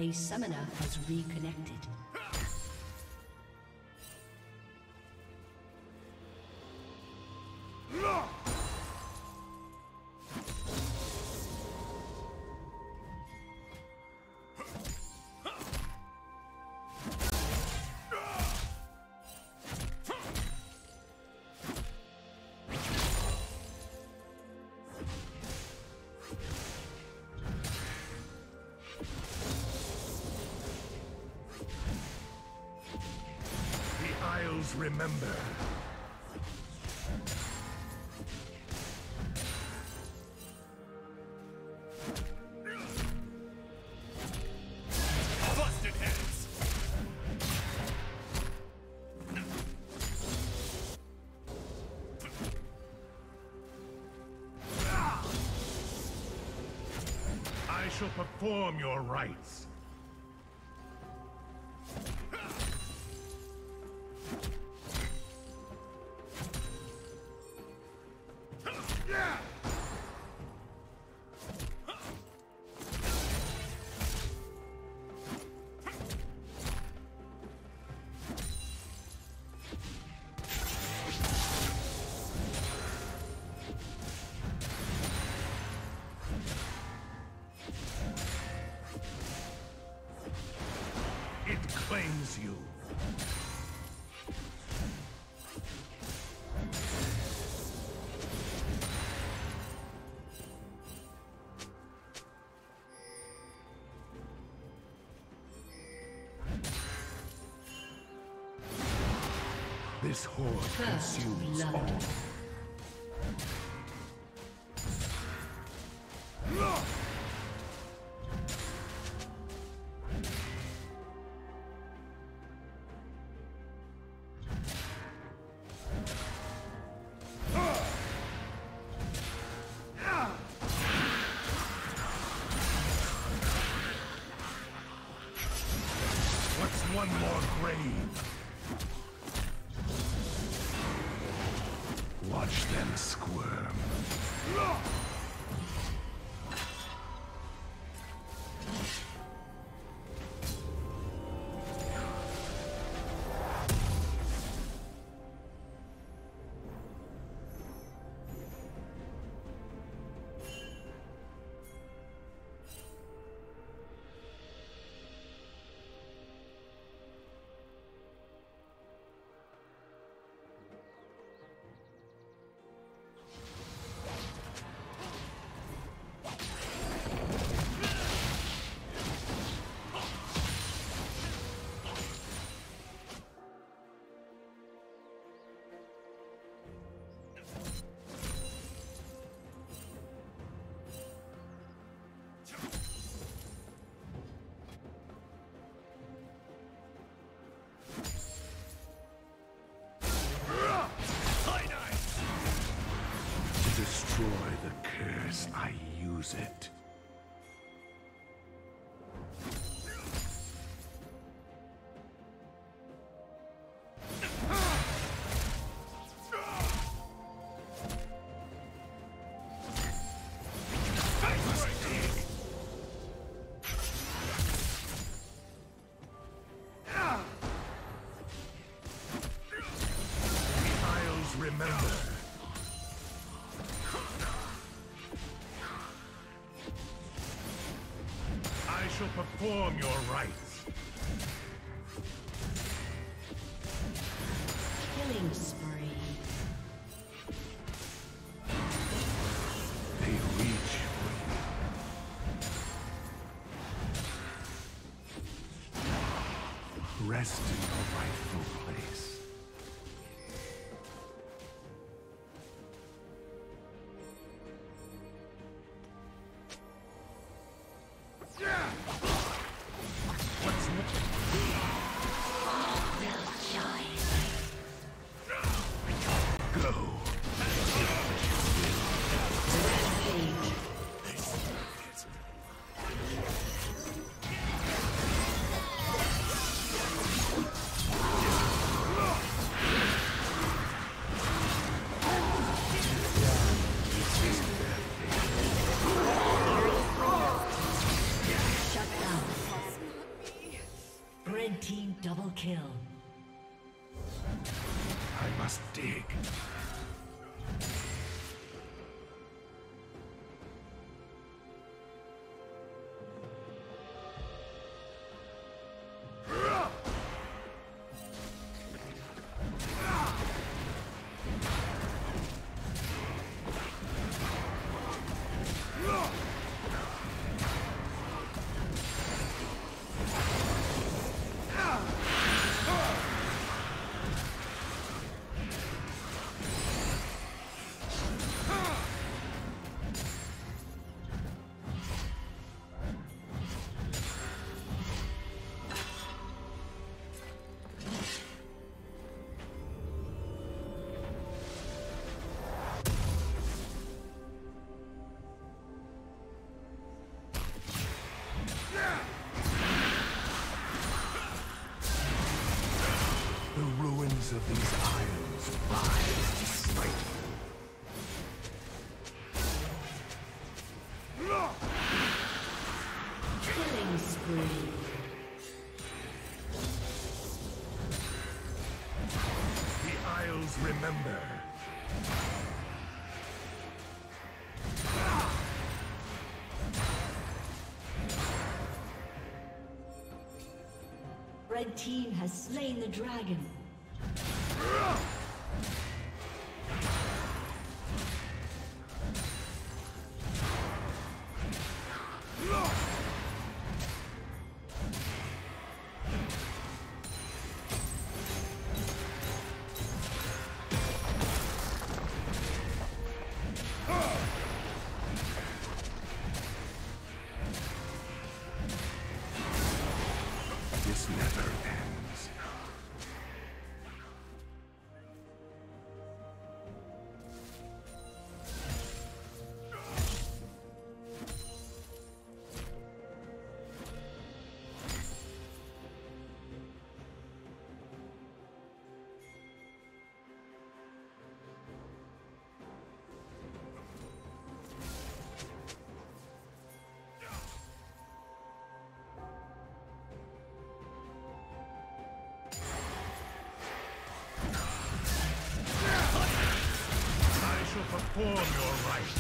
A summoner has reconnected. Remember. Busted heads. I shall perform your rites. Claims you. This horde consumes all. One more grave. Watch them squirm. Destroy the curse, I use it. Remember. I shall perform your rites. Killing spree. They reach for you. Rest in your rightful place. Red team has slain the dragon. This never ends. Perform your rites.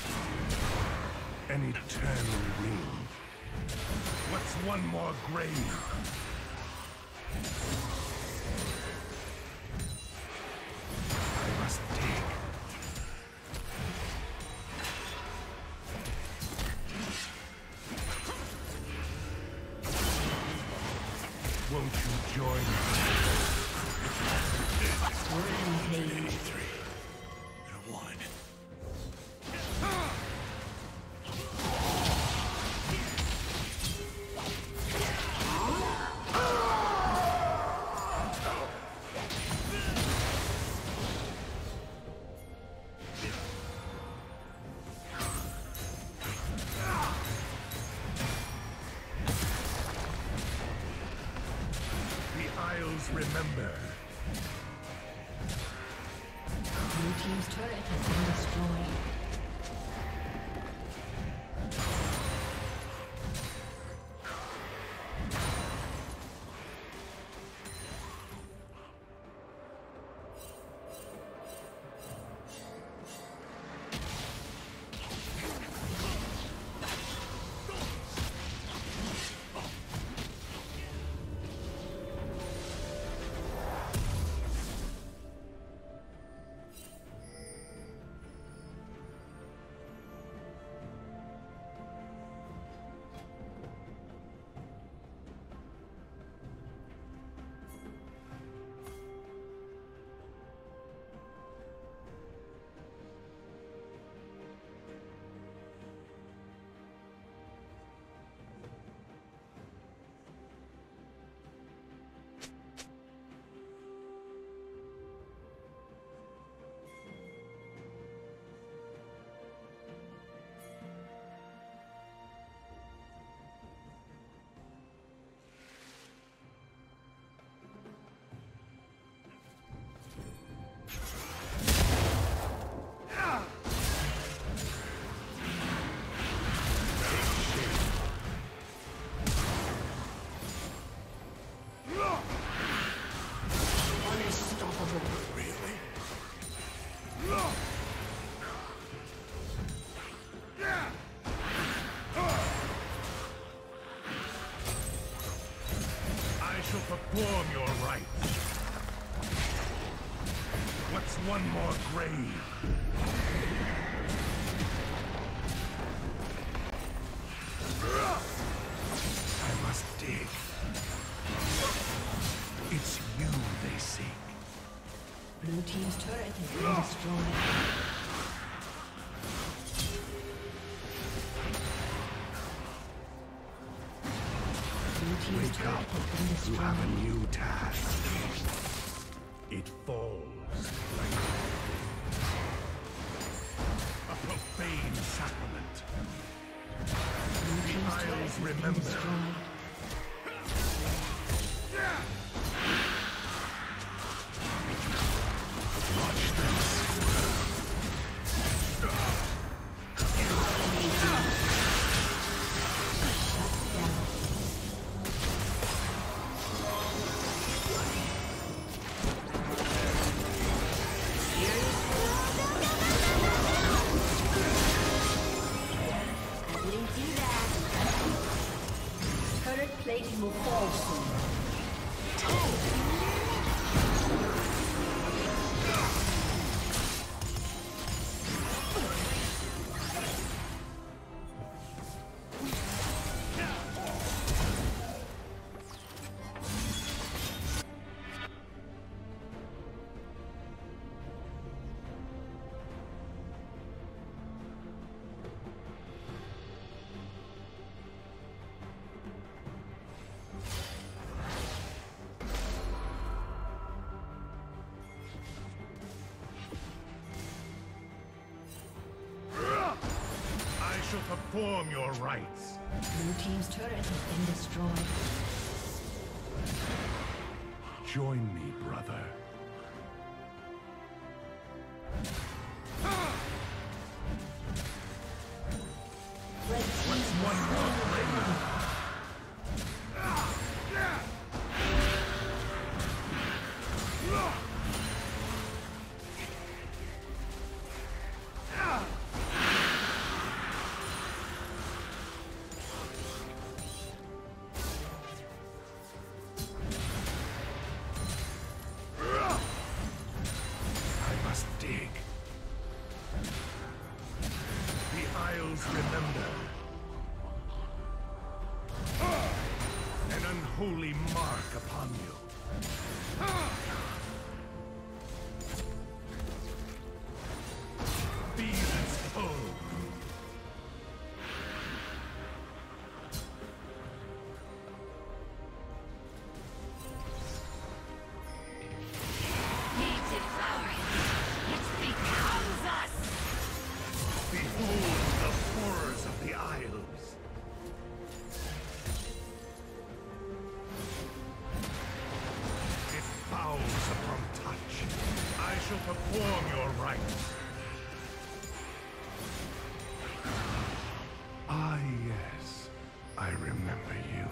An eternal ring. What's one more grave? I must dig. Won't you join me? Rampage. Remember. Blue team's turret has been destroyed. Perform your rites. What's one more grave? I must dig. It's you they seek. Blue team's turret has been destroyed. Wake up, you have a new task. It falls like a profane sacrament. The Isles remember. Watch this. shall perform your rites. Blue team's turret has been destroyed. Join me, brother. What's one more flame? Holy mark upon you. Feel its pull. We devour it. It becomes us. Behold the horrors of the Isles. Upon touch, I shall perform your rites. Ah, yes, I remember you.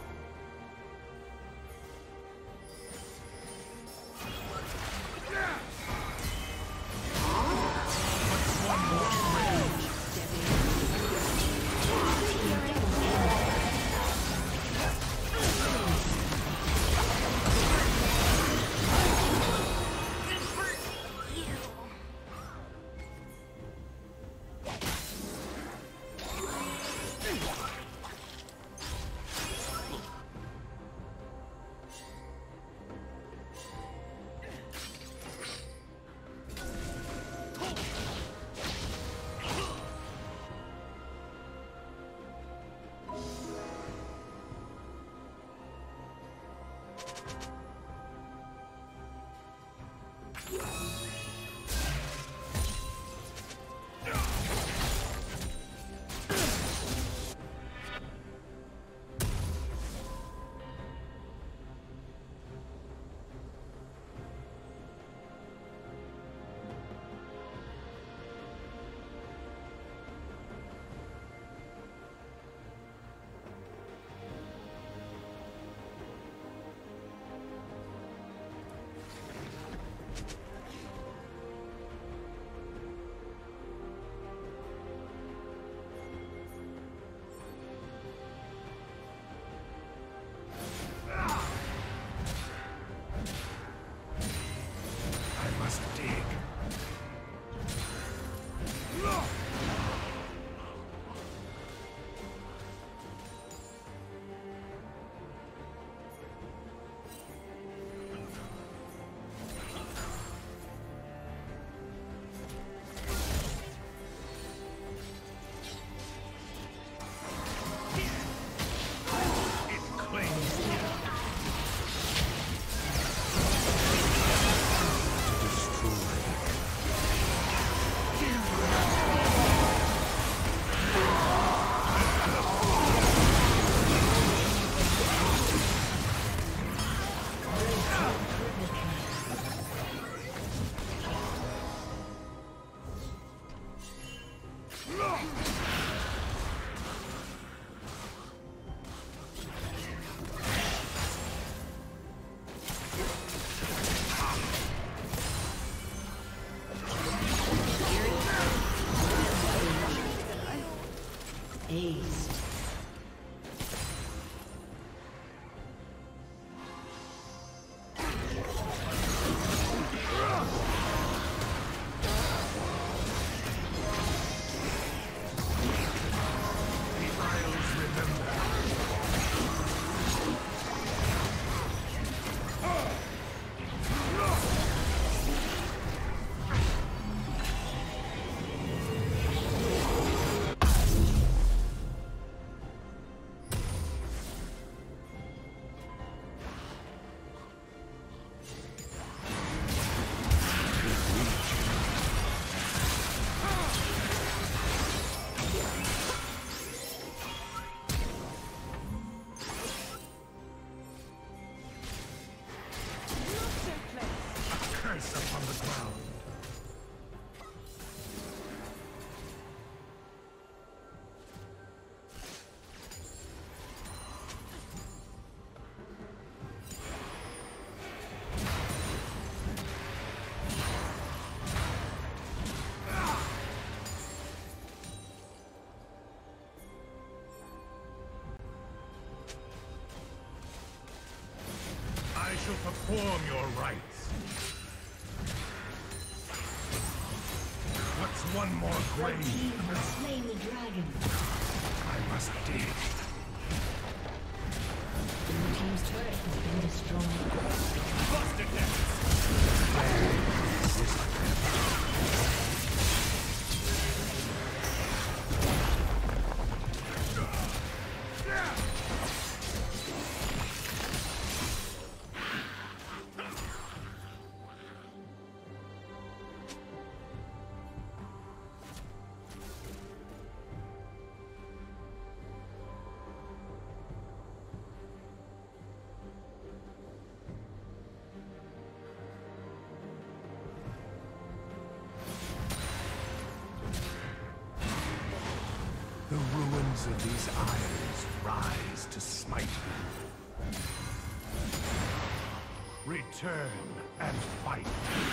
What's one more rage? perform your rites. What's one more The grave? team has slain the dragon. I must dig. Blue team's turret has been destroyed. Busted nets! The ruins of these isles rise to smite you. Return and fight.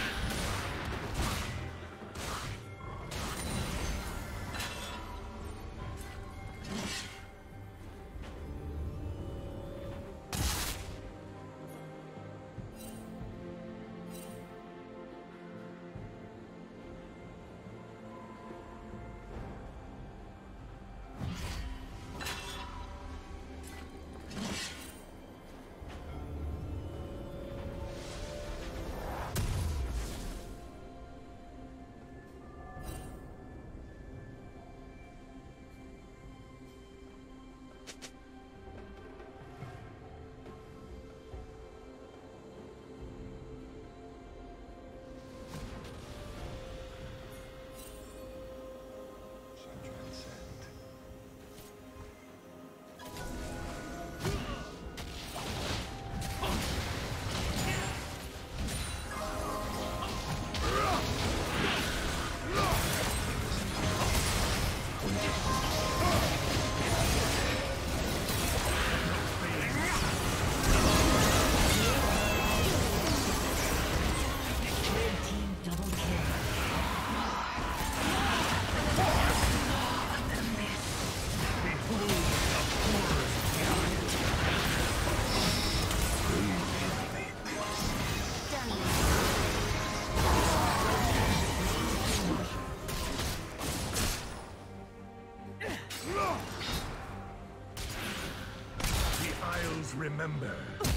Remember,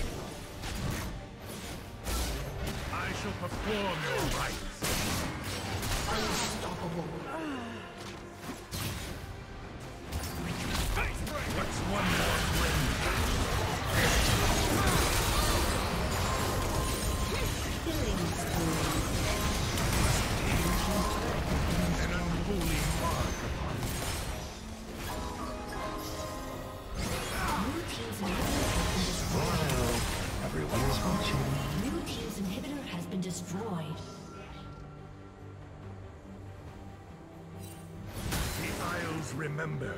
I shall perform your rites. Unstoppable. What's one more ring? Killing spree. An unholy mark upon Blue team's inhibitor Everyone is watching. Blue team's inhibitor has been destroyed. the Isles remember.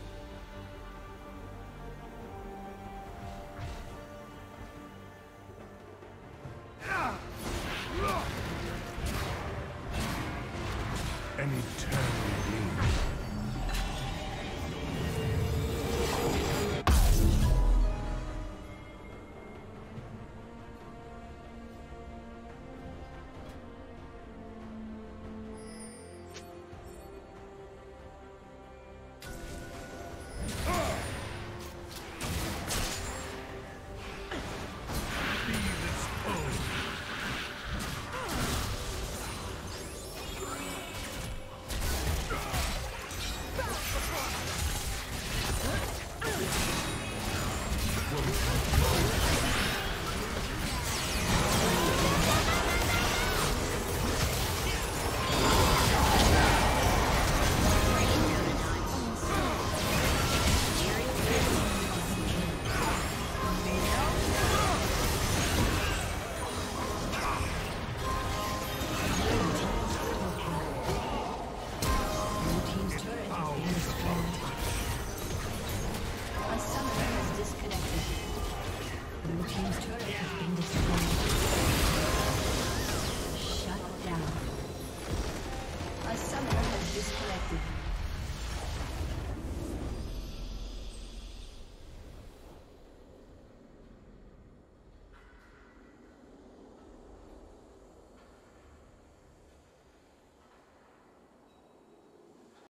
An eternal being. Blue team's turret has been destroyed.